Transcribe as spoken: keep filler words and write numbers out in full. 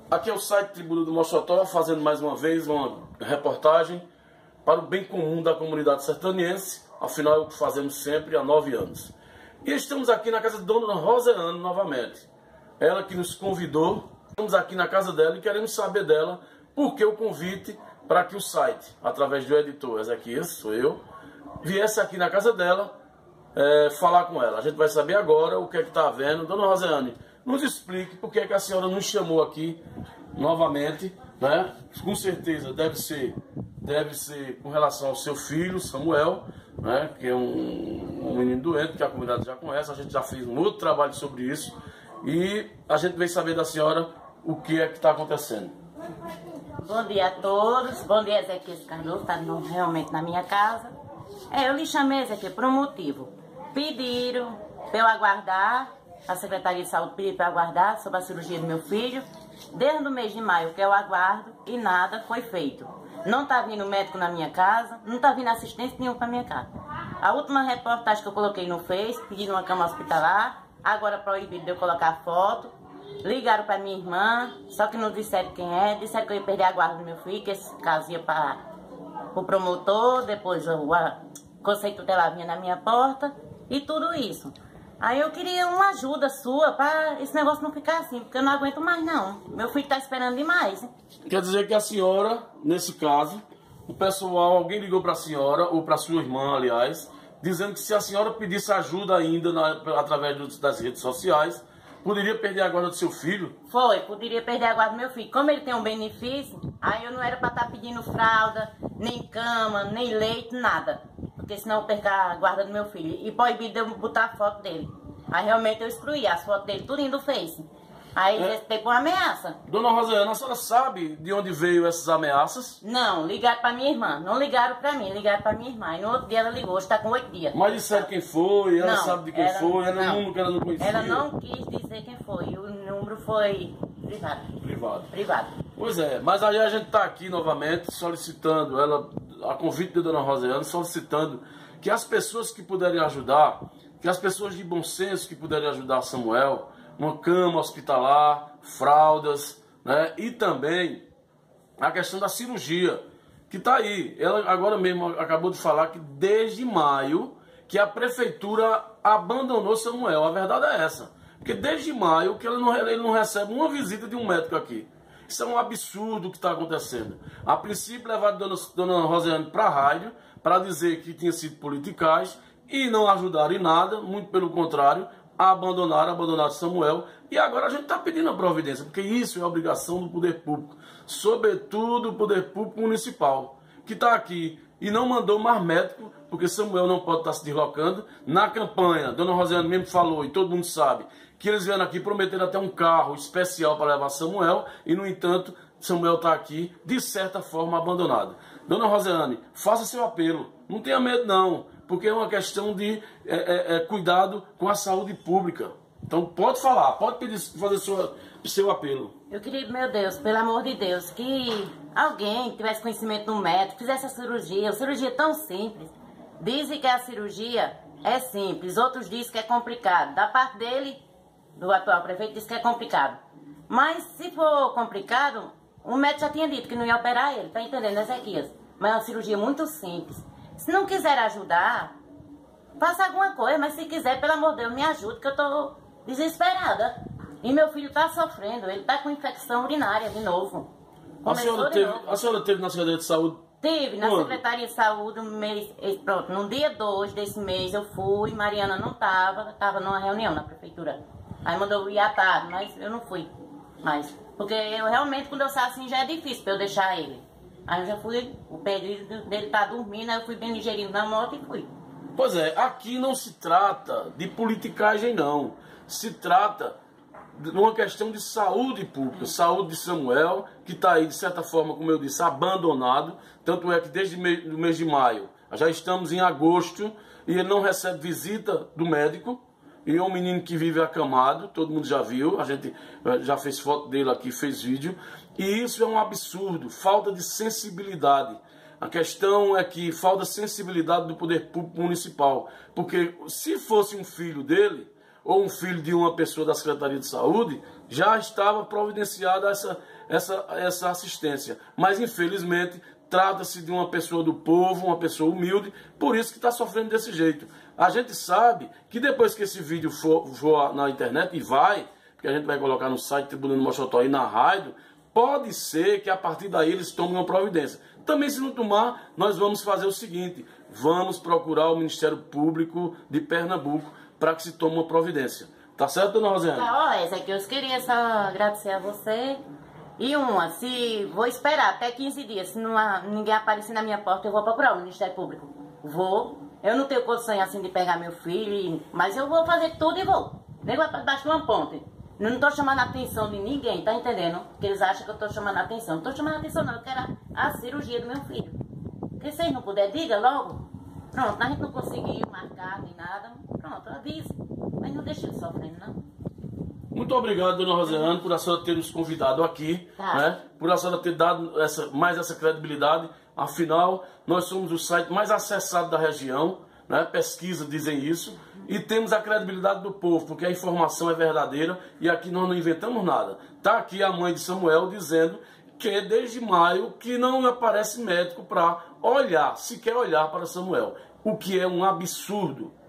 Aqui é o site Tribuna do Mossoró, fazendo mais uma vez uma reportagem para o bem comum da comunidade sertaniense, afinal é o que fazemos sempre há nove anos. E estamos aqui na casa de Dona Roseane novamente, ela que nos convidou, estamos aqui na casa dela e queremos saber dela por que o convite para que o site, através do editor Ezequias, sou eu, viesse aqui na casa dela é, falar com ela. A gente vai saber agora o que é que está havendo. Dona Roseane, nos explique por que é que a senhora nos chamou aqui novamente, né? Com certeza deve ser, deve ser com relação ao seu filho, Samuel, né? Que é um, um menino doente que a comunidade já conhece. A gente já fez um outro trabalho sobre isso e a gente veio saber da senhora o que é que está acontecendo. Bom dia a todos, bom dia Ezequias Cardoso, está realmente na minha casa. É, eu lhe chamei, Ezequias, por um motivo. Pediram para eu aguardar, a Secretaria de Saúde pediu para eu aguardar sobre a cirurgia do meu filho, desde o mês de maio que eu aguardo e nada foi feito. Não está vindo médico na minha casa, não está vindo assistência nenhuma para minha casa. A última reportagem que eu coloquei no Face, pedindo uma cama hospitalar, agora proibido de eu colocar foto. Ligaram para minha irmã, só que não disseram quem é, disseram que eu ia perder a guarda do meu filho, que esse caso ia para o promotor, depois o conceito tutelar vinha na minha porta e tudo isso. Aí eu queria uma ajuda sua para esse negócio não ficar assim, porque eu não aguento mais não. Meu filho está esperando demais. Hein? Quer dizer que a senhora, nesse caso, o pessoal, alguém ligou para a senhora, ou para sua irmã, aliás, dizendo que se a senhora pedisse ajuda ainda na, através das redes sociais, poderia perder a guarda do seu filho? Foi, poderia perder a guarda do meu filho. Como ele tem um benefício, aí eu não era para estar pedindo fralda, nem cama, nem leite, nada. Porque senão eu perco a guarda do meu filho. E proibido de eu botar a foto dele. Aí realmente eu excluí as fotos dele, tudo indo do Face. Aí é. Tem uma ameaça. Dona Roseane, a senhora sabe de onde veio essas ameaças? Não, ligaram para minha irmã. Não ligaram para mim, ligaram para minha irmã. E no outro dia ela ligou, hoje está com oito dias. Mas disseram quem foi, ela não, sabe de quem ela, foi, ela não, nunca ela não conhecia. Ela não quis dizer quem foi, o número foi privado. Privado. Privado. Pois é, mas aí a gente está aqui novamente solicitando, ela, a convite da Dona Roseane, solicitando que as pessoas que puderem ajudar, que as pessoas de bom senso que puderem ajudar Samuel, uma cama hospitalar, fraldas, né? E também a questão da cirurgia, que está aí. Ela agora mesmo acabou de falar que desde maio que a prefeitura abandonou Samuel. A verdade é essa. Porque desde maio que ele não, ele não recebe uma visita de um médico aqui. Isso é um absurdo que está acontecendo. A princípio levaram a dona, dona Roseane para a rádio para dizer que tinha sido politicagem e não ajudaram em nada, muito pelo contrário, abandonaram, abandonaram Samuel. E agora a gente está pedindo a providência, porque isso é obrigação do poder público, sobretudo o poder público municipal, que está aqui e não mandou mais médico, porque Samuel não pode estar se deslocando. Na campanha, Dona Roseane mesmo falou, e todo mundo sabe, que eles vieram aqui prometer até um carro especial para levar Samuel, e no entanto, Samuel está aqui, de certa forma, abandonado. Dona Roseane, faça seu apelo, não tenha medo não, porque é uma questão de é, é, é, cuidado com a saúde pública. Então pode falar, pode pedir, fazer sua, seu apelo. Eu queria, meu Deus, pelo amor de Deus, que alguém tivesse conhecimento do médico, fizesse a cirurgia. A cirurgia é tão simples. Dizem que a cirurgia é simples, outros dizem que é complicado. Da parte dele, do atual prefeito, diz que é complicado. Mas se for complicado, o médico já tinha dito que não ia operar ele, tá entendendo, Ezequias? Mas é uma cirurgia muito simples. Se não quiser ajudar, faça alguma coisa, mas se quiser, pelo amor de Deus, me ajude, que eu tô desesperada. E meu filho tá sofrendo, ele tá com infecção urinária de novo. A senhora, teve, novo. a senhora teve na Secretaria de Saúde? Tive, na Quando? Secretaria de Saúde, um mês, pronto, no dia dois desse mês eu fui, Mariana não tava, tava numa reunião na prefeitura. Aí mandou eu ir à tarde, mas eu não fui mais. Porque eu realmente, quando eu saio assim, já é difícil pra eu deixar ele. Aí eu já fui, o pedido dele tá dormindo, aí eu fui bem ligeirinho na moto e fui. Pois é, aqui não se trata de politicagem não. Se trata de uma questão de saúde pública, saúde de Samuel, que está aí, de certa forma, como eu disse, abandonado. Tanto é que desde o mês de maio, já estamos em agosto, e ele não recebe visita do médico. E é um menino que vive acamado, todo mundo já viu, a gente já fez foto dele aqui, fez vídeo. E isso é um absurdo, falta de sensibilidade. A questão é que falta sensibilidade do poder público municipal. Porque se fosse um filho dele, ou um filho de uma pessoa da Secretaria de Saúde, já estava providenciada essa, essa, essa assistência. Mas, infelizmente, trata-se de uma pessoa do povo, uma pessoa humilde, por isso que está sofrendo desse jeito. A gente sabe que depois que esse vídeo for, for na internet, e vai, porque a gente vai colocar no site Tribuna do Mochotó e na rádio, pode ser que a partir daí eles tomem uma providência. Também, se não tomar, nós vamos fazer o seguinte, vamos procurar o Ministério Público de Pernambuco para que se tome uma providência. Tá certo, dona Rosiane? Tá, ó, essa aqui eu queria só agradecer a você. E uma, se vou esperar até quinze dias, se não há, ninguém aparecer na minha porta, eu vou procurar o Ministério Público. Vou. Eu não tenho condição assim de pegar meu filho, mas eu vou fazer tudo e vou. Nem vai para debaixo de uma ponte. Não estou chamando a atenção de ninguém, tá entendendo? Porque eles acham que eu estou chamando a atenção. Não estou chamando a atenção não, eu quero a, a cirurgia do meu filho. Porque se vocês não puderem, diga logo. Pronto, a gente não conseguiu marcar nem nada. Pronto, avise. Mas não deixe ele sofrendo, não. Muito obrigado, dona Rosiane, por a senhora ter nos convidado aqui, Tá. né? Por a senhora ter dado essa, mais essa credibilidade. Afinal, nós somos o site mais acessado da região, né? Pesquisas dizem isso. E temos a credibilidade do povo, porque a informação é verdadeira e aqui nós não inventamos nada. Está aqui a mãe de Samuel dizendo que desde maio que não aparece médico para olhar, sequer olhar para Samuel. O que é um absurdo.